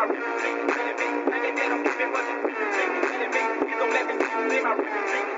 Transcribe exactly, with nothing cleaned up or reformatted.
my real dream. Elevate, elevate, I'm moving, running, dream. Elevate, you don't let me see, play my real dream.